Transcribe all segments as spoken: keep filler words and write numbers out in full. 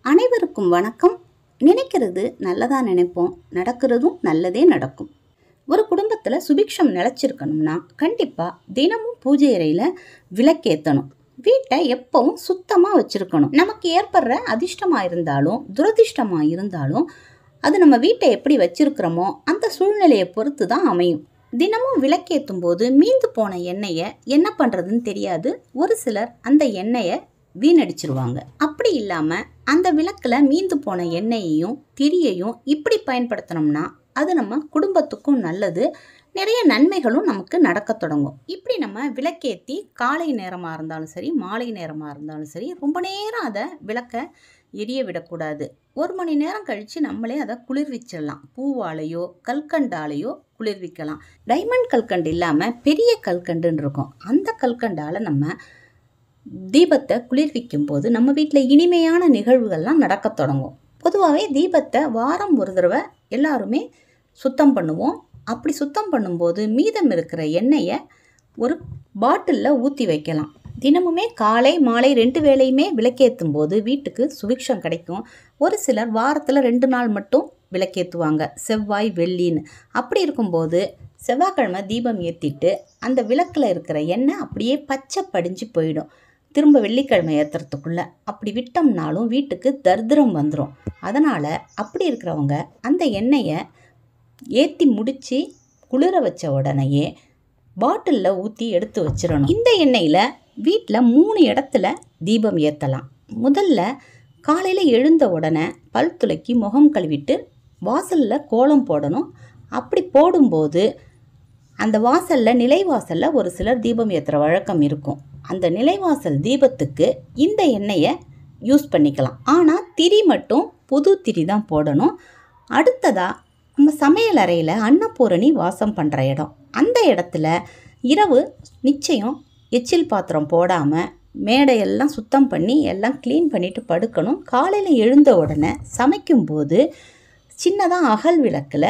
அனைவருக்கும் வணக்கம். நினைக்கிறது நல்லதா நினைப்போம், நடக்கிறதும் நல்லதே நடக்கும். ஒரு குடும்பத்தில் சுபிக்ஷம் நிலச்சிருக்கணும்னா கண்டிப்பாக தினமும் பூஜை அறையில் விளக்கேற்றணும். வீட்டை எப்பவும் சுத்தமாக வச்சுருக்கணும். நமக்கு ஏற்படுற அதிர்ஷ்டமாக இருந்தாலும் துரதிர்ஷ்டமாக இருந்தாலும் அது நம்ம வீட்டை எப்படி வச்சுருக்கிறோமோ அந்த சூழ்நிலையை பொறுத்து தான் அமையும். தினமும் விளக்கேற்றும் போது மீந்து போன எண்ணெயை என்ன பண்ணுறதுன்னு தெரியாது. ஒரு சிலர் அந்த எண்ணெயை வீணடிச்சிருவாங்க. அப்படி இல்லாமல் அந்த விளக்கில் மீந்து போன எண்ணெயையும் திரியையும் இப்படி பயன்படுத்தினோம்னா அது நம்ம குடும்பத்துக்கும் நல்லது, நிறைய நன்மைகளும் நமக்கு நடக்க தொடங்கும். இப்படி நம்ம விளக்கேற்றி காலை நேரமாக இருந்தாலும் சரி மாலை நேரமாக இருந்தாலும் சரி ரொம்ப நேரம் அதை விளக்க எரிய விடக்கூடாது. ஒரு மணி நேரம் கழித்து நம்மளே அதை குளிர்விச்சிடலாம். பூவாலையோ கல்கண்டாலேயோ குளிர்விக்கலாம். டைமண்ட் கல்கண்டு இல்லாமல் பெரிய கல்கண்டுன்னு இருக்கும். அந்த கல்கண்டால் நம்ம தீபத்தை குளிர்விக்கும் போது நம்ம வீட்டில் இனிமையான நிகழ்வுகள்லாம் நடக்க தொடங்கும். பொதுவாகவே தீபத்தை வாரம் ஒரு தடவை எல்லாருமே சுத்தம் பண்ணுவோம். அப்படி சுத்தம் பண்ணும்போது மீதம் இருக்கிற எண்ணெயை ஒரு பாட்டிலில் ஊற்றி வைக்கலாம். தினமுமே காலை மாலை ரெண்டு வேளையுமே விளக்கேற்றும் போது வீட்டுக்கு சுபிக்ஷம் கிடைக்கும். ஒரு சிலர் வாரத்தில் ரெண்டு நாள் மட்டும் விளக்கேற்றுவாங்க, செவ்வாய் வெள்ளின்னு. அப்படி இருக்கும்போது செவ்வாய்க்கிழமை தீபம் ஏற்றிட்டு அந்த விளக்கில் இருக்கிற எண்ணெய் அப்படியே பச்சை படிஞ்சு போயிடும். திரும்ப வெள்ளிக்கிழமை ஏற்றுறதுக்குள்ளே அப்படி விட்டோம்னாலும் வீட்டுக்கு தரித்திரம் வந்துடும். அதனால் அப்படி இருக்கிறவங்க அந்த எண்ணெயை ஏற்றி முடித்து குளிர வச்ச உடனேயே பாட்டிலில் ஊற்றி எடுத்து வச்சிடணும். இந்த எண்ணெயில் வீட்டில் மூணு இடத்துல தீபம் ஏற்றலாம். முதல்ல காலையில் எழுந்த உடனே பல் துலக்கி முகம் கழுவிட்டு வாசலில் கோலம் போடணும். அப்படி போடும்போது அந்த வாசலில் நிலைவாசலில் ஒரு சிலர் தீபம் ஏற்றுற வழக்கம் இருக்கும். அந்த நிலைவாசல் தீபத்துக்கு இந்த எண்ணெயை யூஸ் பண்ணிக்கலாம். ஆனால் திரி மட்டும் புது திரி தான் போடணும். அடுத்ததாக நம்ம சமையல் அறையில் அன்னபூரணி வாசம் பண்ணுற இடம், அந்த இடத்துல இரவு நிச்சயம் எச்சில் பாத்திரம் போடாமல் மேடையெல்லாம் சுத்தம் பண்ணி எல்லாம் க்ளீன் பண்ணிவிட்டு படுக்கணும். காலையில் எழுந்த உடனே சமைக்கும்போது சின்னதாக அகல் விளக்கில்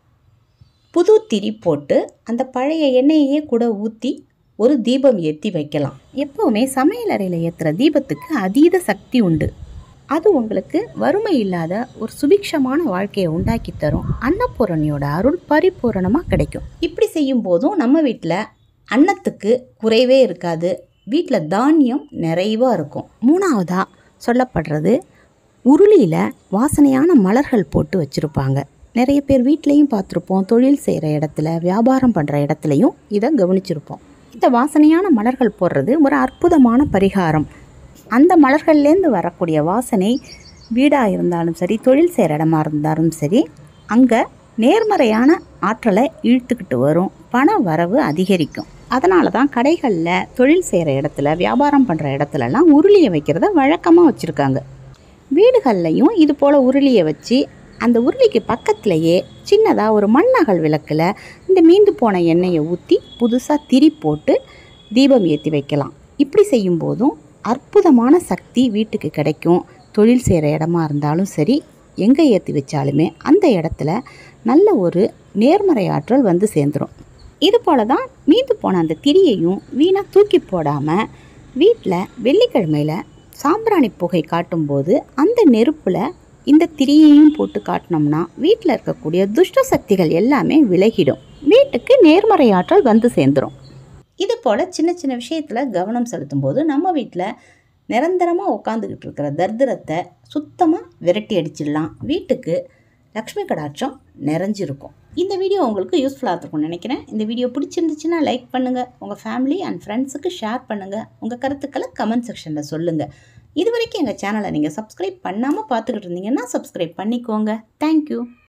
புது திரி போட்டு அந்த பழைய எண்ணெயையே கூட ஊற்றி ஒரு தீபம் ஏற்றி வைக்கலாம். எப்போவுமே சமையல் அறையில் ஏற்றுற தீபத்துக்கு அதீத சக்தி உண்டு. அது உங்களுக்கு வறுமை இல்லாத ஒரு சுபிக்ஷமான வாழ்க்கையை உண்டாக்கி தரும். அன்னபூரணியோட அருள் பரிபூரணமாக கிடைக்கும். இப்படி செய்யும் போதும் நம்ம வீட்டில் அன்னத்துக்கு குறைவே இருக்காது. வீட்டில் தானியம் நிறைவாக இருக்கும். மூணாவதாக சொல்லப்படுறது உருளியில் வாசனையான மலர்கள் போட்டு வச்சுருப்பாங்க. நிறைய பேர் வீட்லேயும் பார்த்துருப்போம், தொழில் செய்கிற இடத்துல வியாபாரம் பண்ணுற இடத்துலையும் இதை கவனிச்சிருப்போம். இந்த வாசனையான மலர்கள் போடுறது ஒரு அற்புதமான பரிகாரம். அந்த மலர்கள்லேருந்து வரக்கூடிய வாசனை வீடாக இருந்தாலும் சரி தொழில் செய்கிற இடமா இருந்தாலும் சரி அங்கே நேர்மறையான ஆற்றலை இழுத்துக்கிட்டு வரும், பண வரவு அதிகரிக்கும். அதனால தான் கடைகளில் தொழில் செய்கிற இடத்துல வியாபாரம் பண்ணுற இடத்துலலாம் உருளியை வைக்கிறத வழக்கமாக வச்சுருக்காங்க. வீடுகள்லையும் இது போல் உருளியை வச்சு அந்த உருளிக்கு பக்கத்துலேயே சின்னதாக ஒரு மண்ணகல் விளக்கில் இந்த மீந்து போன எண்ணெயை ஊற்றி புதுசாக திரி போட்டு தீபம் ஏற்றி வைக்கலாம். இப்படி செய்யும்போதும் அற்புதமான சக்தி வீட்டுக்கு கிடைக்கும். தொழில் செய்கிற இடமா இருந்தாலும் சரி எங்கே ஏற்றி வச்சாலுமே அந்த இடத்துல நல்ல ஒரு நேர்மறை ஆற்றல் வந்து சேர்ந்துடும். இது போல தான் மீந்து போன அந்த திரியையும் வீணாக தூக்கி போடாமல் வீட்டில் வெள்ளிக்கிழமையில் சாம்பிராணி புகை காட்டும்போது அந்த நெருப்பில் இந்த திரியையும் போட்டு காட்டினோம்னா வீட்டில் இருக்கக்கூடிய துஷ்ட சக்திகள் எல்லாமே விலகிடும். வீட்டுக்கு நேர்மறை ஆற்றல் வந்து சேர்ந்துடும். இது போல் சின்ன சின்ன விஷயத்தில் கவனம் செலுத்தும் போது நம்ம வீட்டில் நிரந்தரமாக உட்காந்துக்கிட்டு இருக்கிற தரித்திரத்தை சுத்தமாக விரட்டி அடிச்சிடலாம். வீட்டுக்கு லக்ஷ்மி கடாட்சம் நிறைஞ்சிருக்கும். இந்த வீடியோ உங்களுக்கு யூஸ்ஃபுல்லாக இருக்கும்னு நினைக்கிறேன். இந்த வீடியோ பிடிச்சிருந்துச்சுன்னா லைக் பண்ணுங்கள், உங்கள் ஃபேமிலி அண்ட் ஃப்ரெண்ட்ஸுக்கு ஷேர் பண்ணுங்கள், உங்கள் கருத்துக்களை கமெண்ட் செக்ஷனில் சொல்லுங்கள். இது வரைக்கும் எங்கள் சேனலை நீங்கள் சப்ஸ்கிரைப் பண்ணாமல் பார்த்துக்கிட்டு இருந்தீங்கன்னா சப்ஸ்கிரைப் பண்ணிக்கோங்க. தேங்க்யூ.